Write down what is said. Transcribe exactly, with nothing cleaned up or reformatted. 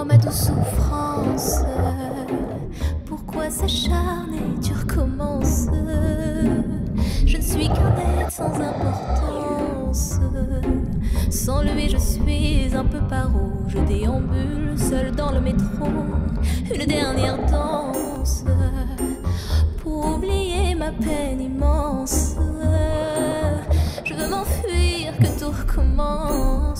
Oh ma douce souffrance, pourquoi s'acharner, tu recommences? Je ne suis qu'un être sans importance. Sans lui je suis un peu paro. Je déambule seul dans le métro, une dernière danse pour oublier ma peine immense. Je veux m'enfuir, que tout recommence.